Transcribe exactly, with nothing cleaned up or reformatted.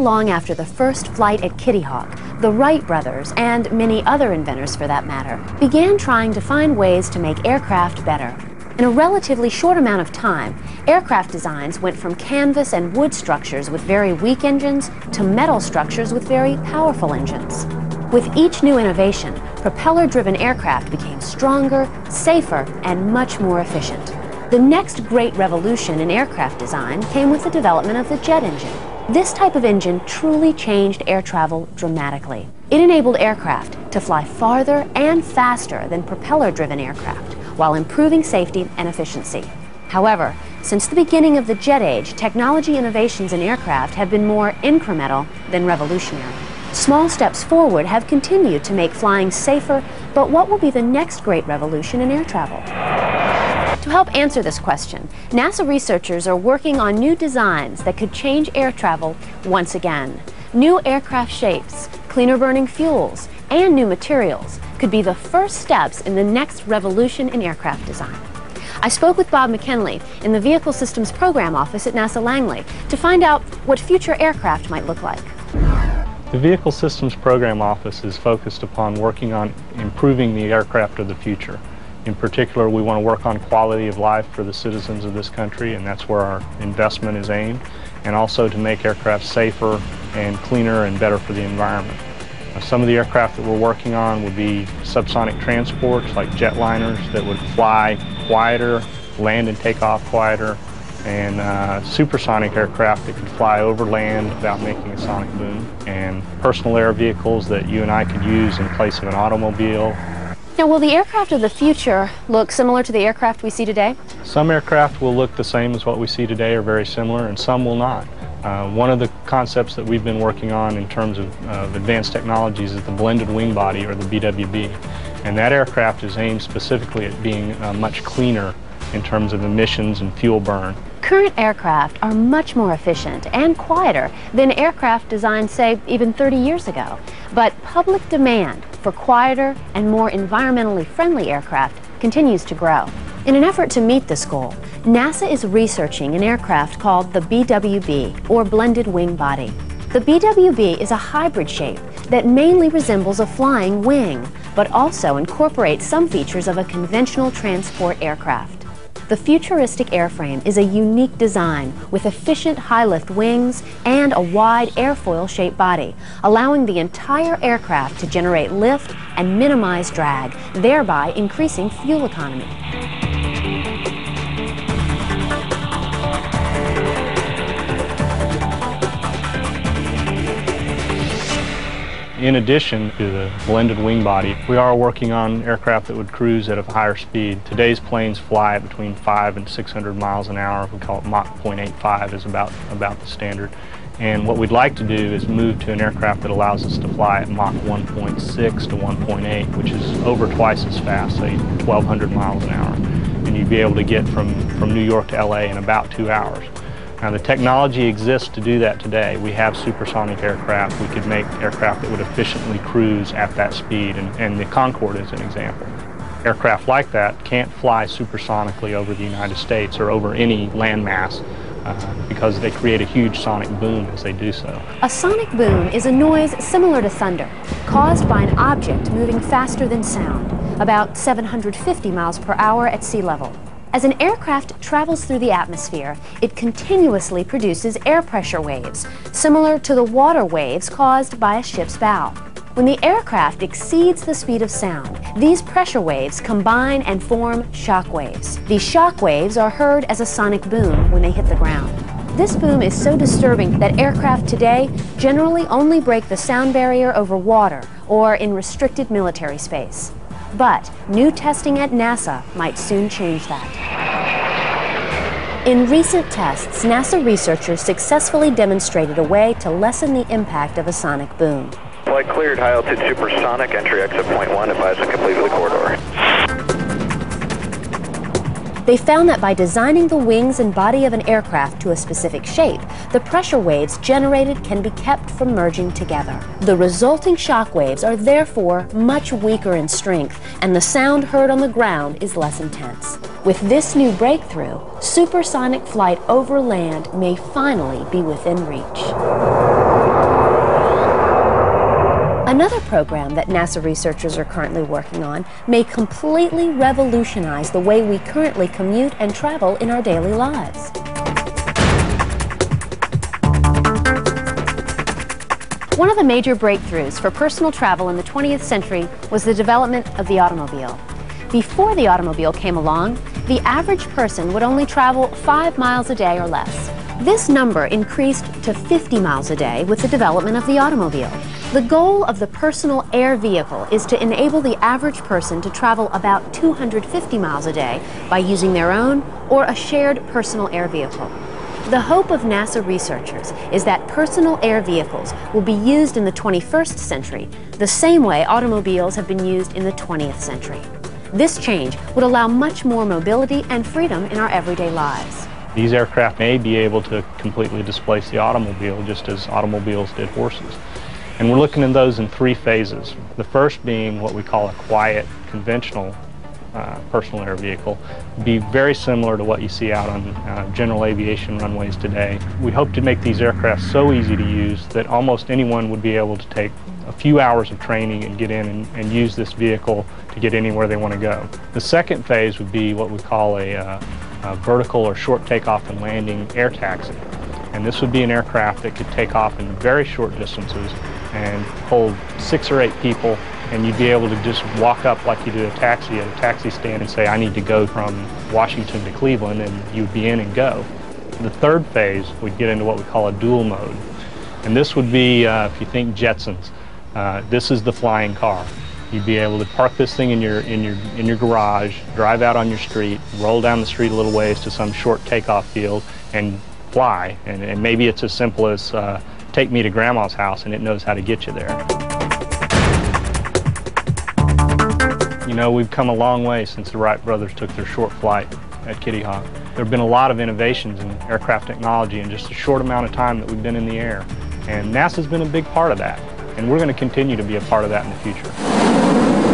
long after the first flight at Kitty Hawk, the Wright brothers, and many other inventors for that matter, began trying to find ways to make aircraft better. In a relatively short amount of time, aircraft designs went from canvas and wood structures with very weak engines to metal structures with very powerful engines. With each new innovation, propeller-driven aircraft became stronger, safer, and much more efficient. The next great revolution in aircraft design came with the development of the jet engine. This type of engine truly changed air travel dramatically. It enabled aircraft to fly farther and faster than propeller-driven aircraft, while improving safety and efficiency. However, since the beginning of the jet age, technology innovations in aircraft have been more incremental than revolutionary. Small steps forward have continued to make flying safer, but what will be the next great revolution in air travel? To help answer this question, NASA researchers are working on new designs that could change air travel once again. New aircraft shapes, cleaner burning fuels, and new materials could be the first steps in the next revolution in aircraft design. I spoke with Bob McKinley in the Vehicle Systems Program Office at NASA Langley to find out what future aircraft might look like. The Vehicle Systems Program Office is focused upon working on improving the aircraft of the future. In particular, we want to work on quality of life for the citizens of this country, and that's where our investment is aimed, and also to make aircraft safer and cleaner and better for the environment. Some of the aircraft that we're working on would be subsonic transports like jetliners that would fly quieter, land and take off quieter, and uh, supersonic aircraft that could fly over land without making a sonic boom, and personal air vehicles that you and I could use in place of an automobile. Now, will the aircraft of the future look similar to the aircraft we see today? Some aircraft will look the same as what we see today or very similar, and some will not. Uh, one of the concepts that we've been working on in terms of, uh, of advanced technologies is the blended wing body, or the B W B. And that aircraft is aimed specifically at being uh, much cleaner in terms of emissions and fuel burn. Current aircraft are much more efficient and quieter than aircraft designed, say, even thirty years ago. But public demand for quieter and more environmentally friendly aircraft continues to grow. In an effort to meet this goal, NASA is researching an aircraft called the B W B, or blended wing body. The B W B is a hybrid shape that mainly resembles a flying wing, but also incorporates some features of a conventional transport aircraft. The futuristic airframe is a unique design with efficient high-lift wings and a wide airfoil-shaped body, allowing the entire aircraft to generate lift and minimize drag, thereby increasing fuel economy. In addition to the blended wing body, we are working on aircraft that would cruise at a higher speed. Today's planes fly at between five and six hundred miles an hour. We call it Mach zero point eight five is about, about the standard. And what we'd like to do is move to an aircraft that allows us to fly at Mach one point six to one point eight, which is over twice as fast, say twelve hundred miles an hour. And you'd be able to get from, from New York to L A in about two hours. Now, the technology exists to do that today. We have supersonic aircraft. We could make aircraft that would efficiently cruise at that speed, and, and the Concorde is an example. Aircraft like that can't fly supersonically over the United States or over any landmass uh, because they create a huge sonic boom as they do so. A sonic boom is a noise similar to thunder, caused by an object moving faster than sound, about seven hundred fifty miles per hour at sea level. As an aircraft travels through the atmosphere, it continuously produces air pressure waves, similar to the water waves caused by a ship's bow. When the aircraft exceeds the speed of sound, these pressure waves combine and form shock waves. These shock waves are heard as a sonic boom when they hit the ground. This boom is so disturbing that aircraft today generally only break the sound barrier over water or in restricted military space. But new testing at NASA might soon change that. In recent tests, NASA researchers successfully demonstrated a way to lessen the impact of a sonic boom. Flight cleared, high altitude supersonic, entry exit point one, advise and complete the corridor. They found that by designing the wings and body of an aircraft to a specific shape, the pressure waves generated can be kept from merging together. The resulting shock waves are therefore much weaker in strength, and the sound heard on the ground is less intense. With this new breakthrough, supersonic flight over land may finally be within reach. Another program that NASA researchers are currently working on may completely revolutionize the way we currently commute and travel in our daily lives. One of the major breakthroughs for personal travel in the twentieth century was the development of the automobile. Before the automobile came along, the average person would only travel five miles a day or less. This number increased to fifty miles a day with the development of the automobile. The goal of the personal air vehicle is to enable the average person to travel about two hundred fifty miles a day by using their own or a shared personal air vehicle. The hope of NASA researchers is that personal air vehicles will be used in the twenty-first century the same way automobiles have been used in the twentieth century. This change would allow much more mobility and freedom in our everyday lives. These aircraft may be able to completely displace the automobile just as automobiles did horses. And we're looking at those in three phases. The first being what we call a quiet, conventional Uh, personal air vehicle, be very similar to what you see out on uh, general aviation runways today. We hope to make these aircraft so easy to use that almost anyone would be able to take a few hours of training and get in and, and use this vehicle to get anywhere they want to go. The second phase would be what we call a, uh, a vertical or short takeoff and landing air taxi. And this would be an aircraft that could take off in very short distances and hold six or eight people, and you'd be able to just walk up like you do a taxi at a taxi stand and say, I need to go from Washington to Cleveland, and you'd be in and go. The third phase, we'd get into what we call a dual mode. And this would be, uh, if you think Jetsons, uh, this is the flying car. You'd be able to park this thing in your, in, your, in your garage, drive out on your street, roll down the street a little ways to some short takeoff field, and fly. And, and maybe it's as simple as uh, take me to Grandma's house, and it knows how to get you there. You know, we've come a long way since the Wright brothers took their short flight at Kitty Hawk. There have been a lot of innovations in aircraft technology in just a short amount of time that we've been in the air. And NASA's been a big part of that. And we're going to continue to be a part of that in the future.